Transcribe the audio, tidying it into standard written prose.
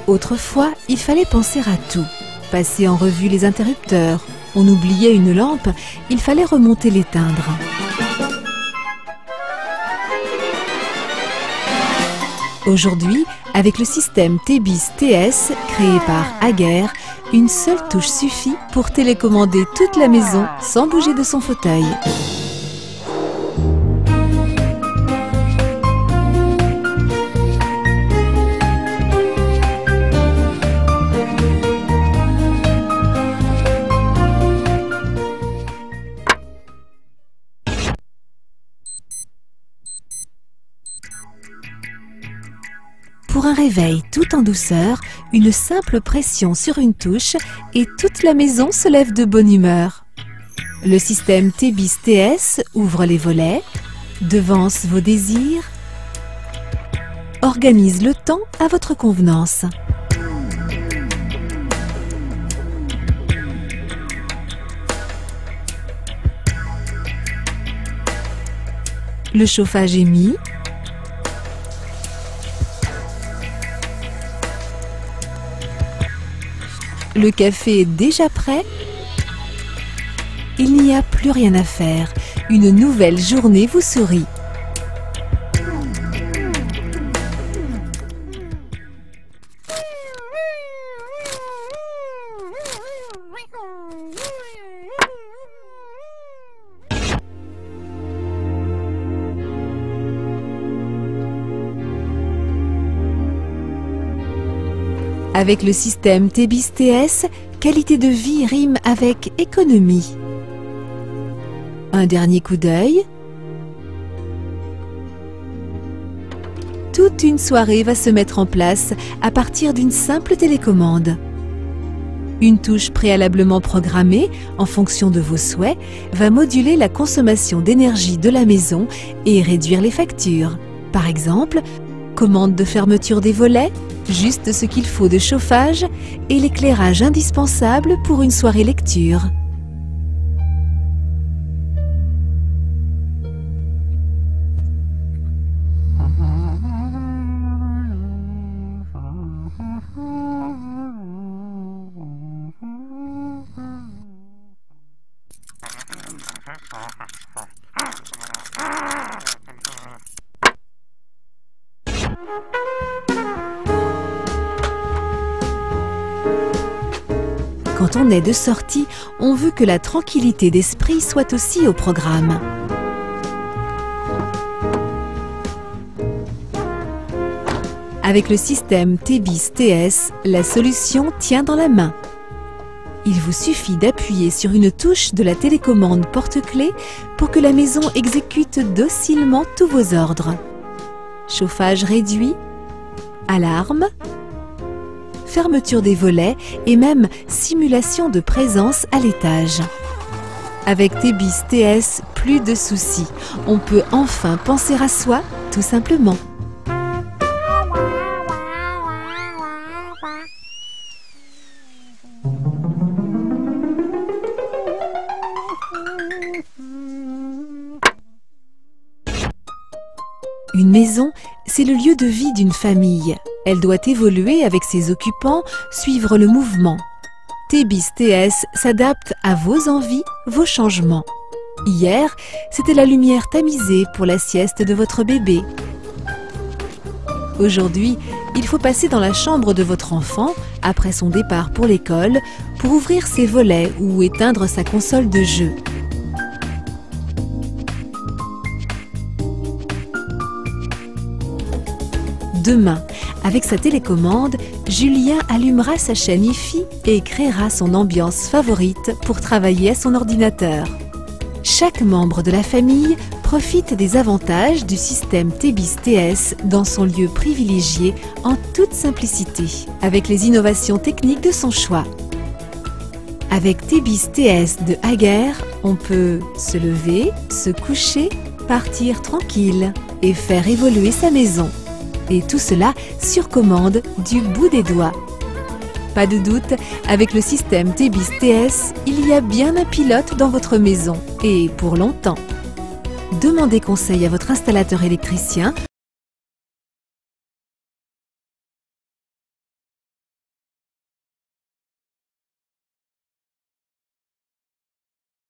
Autrefois, il fallait penser à tout. Passer en revue les interrupteurs. On oubliait une lampe, il fallait remonter l'éteindre. Aujourd'hui, avec le système Tebis TS créé par Aguerre, une seule touche suffit pour télécommander toute la maison sans bouger de son fauteuil. Pour un réveil tout en douceur, une simple pression sur une touche et toute la maison se lève de bonne humeur. Le système Tebis TS ouvre les volets, devance vos désirs, organise le temps à votre convenance. Le chauffage est mis. Le café est déjà prêt. Il n'y a plus rien à faire. Une nouvelle journée vous sourit. Avec le système Tebis TS, qualité de vie rime avec économie. Un dernier coup d'œil. Toute une soirée va se mettre en place à partir d'une simple télécommande. Une touche préalablement programmée, en fonction de vos souhaits, va moduler la consommation d'énergie de la maison et réduire les factures. Par exemple, commande de fermeture des volets, juste ce qu'il faut de chauffage et l'éclairage indispensable pour une soirée lecture. Quand on est de sortie, on veut que la tranquillité d'esprit soit aussi au programme. Avec le système Tebis TS, la solution tient dans la main. Il vous suffit d'appuyer sur une touche de la télécommande porte-clés pour que la maison exécute docilement tous vos ordres. Chauffage réduit, alarme, fermeture des volets et même simulation de présence à l'étage. Avec Tebis TS, plus de soucis. On peut enfin penser à soi, tout simplement. Une maison, c'est le lieu de vie d'une famille. Elle doit évoluer avec ses occupants, suivre le mouvement. Tebis TS s'adapte à vos envies, vos changements. Hier, c'était la lumière tamisée pour la sieste de votre bébé. Aujourd'hui, il faut passer dans la chambre de votre enfant, après son départ pour l'école, pour ouvrir ses volets ou éteindre sa console de jeu. Demain, avec sa télécommande, Julien allumera sa chaîne IFI et créera son ambiance favorite pour travailler à son ordinateur. Chaque membre de la famille profite des avantages du système Tebis TS dans son lieu privilégié en toute simplicité, avec les innovations techniques de son choix. Avec Tebis TS de Aguerre, on peut se lever, se coucher, partir tranquille et faire évoluer sa maison. Et tout cela sur commande du bout des doigts. Pas de doute, avec le système Tebis TS, il y a bien un pilote dans votre maison, et pour longtemps. Demandez conseil à votre installateur électricien